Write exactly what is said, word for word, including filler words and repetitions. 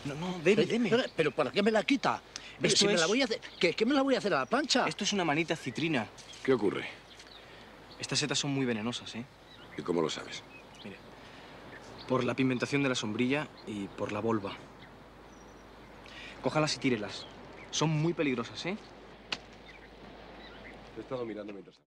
No, no, deme, deme. Pero, pero ¿para qué me la quita? Esto si me es- la voy a hacer, ¿qué, ¿Qué me la voy a hacer a la plancha? Esto es una manita citrina. ¿Qué ocurre? Estas setas son muy venenosas, ¿eh? ¿Y cómo lo sabes? Mire, por la pigmentación de la sombrilla y por la volva. Cójalas y tírelas. Son muy peligrosas, ¿eh? Te he estado mirando mientras...